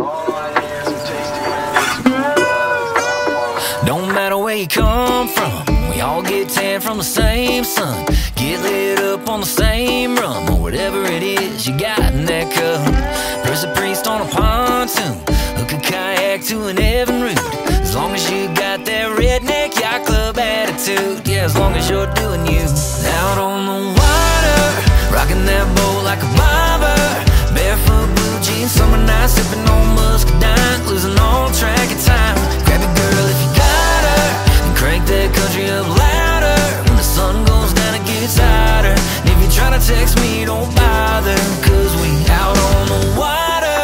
Don't matter where you come from, we all get tan from the same sun. Get lit up on the same rum, or whatever it is you got in that cup. There's a priest on a pontoon, hook a kayak to an Evinrude. As long as you got that redneck yacht club attitude, yeah, as long as you're doing you. Out on the water, rocking that boat like a bobber. Barefoot blue jeans, summer night, sipping on muscadine, losing all track of time. Grab your girl if you got her, and crank that country up louder. When the sun goes down it gets hotter. And if you're trying to text me, don't bother, cause we out on the water.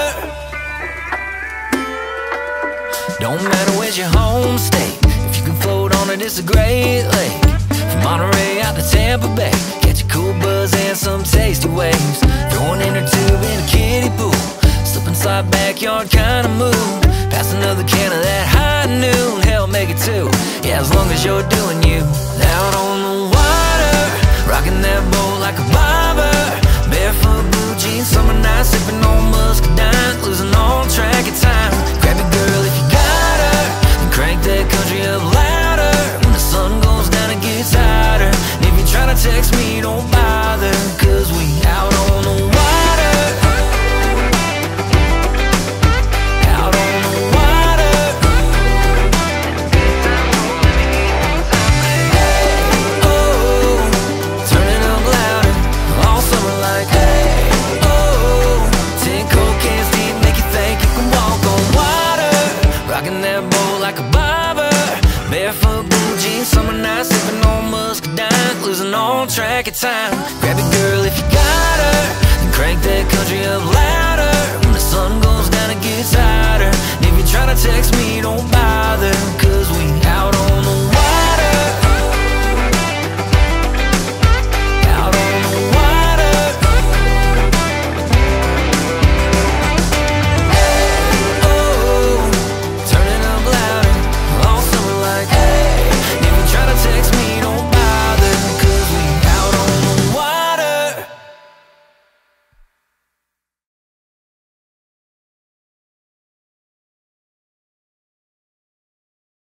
Don't matter where's your home state, if you can float on it, it's a great lake. From Monterey out to Tampa Bay, catch a cool buzz and some tasty waves. Throw an inner tube in a kiddie pool, slip inside backyard kinda move. Pass another can of that high noon, hell make it two, yeah, as long as you're doing you. Out on the water, rocking that boat like a bobber. Barefoot blue jeans, summer night, sipping on muscadine, losing all track of time. Grab your girl if you got her, and crank that country up louder. When the sun goes down it gets hotter. And if you're trying to text me, don't bother, cause we out on the water. Out on the water. Oh, turn it up louder, all summer like hey. Oh, 10 cold cans deep, make you think you can walk on water. Rocking that boat like a bobber. Barefoot blue jeans, summer night, sipping on muscadine, losing all track of time. Grab your girl if you got